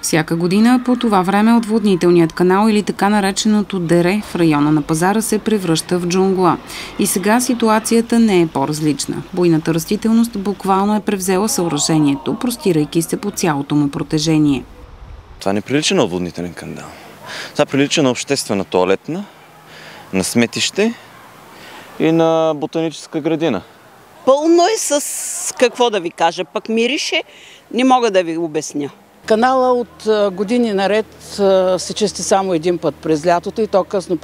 Всяка година по това време отводнителният канал или така нареченото дере в района на пазара се превръща в джунгла. И сега ситуацията не е по-различна. Буйната растителност буквално е превзела съоръжението, простирайки се по цялото му протежение. Това не прилича на отводнителен канал. Това прилича на обществена тоалетна, на сметище и на ботаническа градина. Пълно е с какво да ви кажа, пък мирише, не мога да ви обясня. Канала от години наред се чисти само един път през лятото и то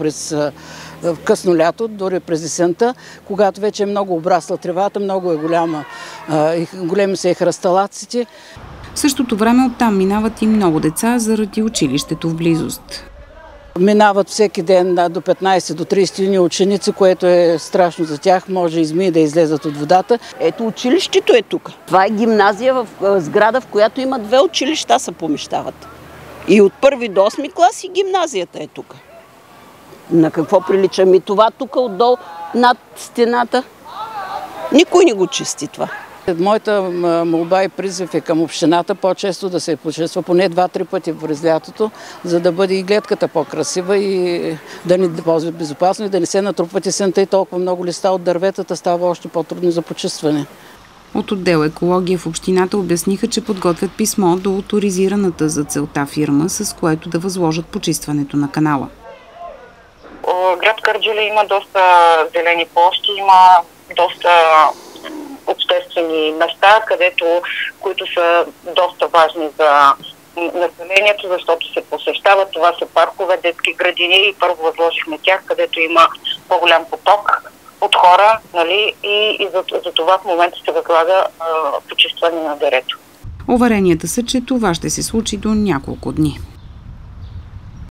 късно лято, дори през есента, когато вече е много обрасла тревата, много е голяма, големи са и хръсталаците. В същото време оттам минават и много деца заради училището в близост. Минават всеки ден до 15 до 30 юни ученици, което е страшно за тях. Може и змии да излезат от водата. Ето училището е тук. Това е гимназия в сграда, в която има 2 училища се помещават. И от 1 до 8 клас и гимназията е тук. На какво прилича ми това тук отдолу над стената? Никой не го чисти това. Моята молба и призив е към общината по-често да се почиства поне 2-3 пъти през лятото, за да бъде и гледката по-красива и да ни ползва безопасно и да не се натрупват есента и толкова много листа от дърветата, става още по-трудно за почистване. От отдел екология в общината обясниха, че подготвят писмо до оторизираната за целта фирма, с което да възложат почистването на канала. Град Кърджали има доста зелени площи, има доста обществени места, които са доста важни за населението, защото се посещават. Това са паркове, детски градини и първо възложихме тях, където има по-голям поток от хора, нали, и за това в момента се възлага почистване на дерето. Уверенията са, че това ще се случи до няколко дни.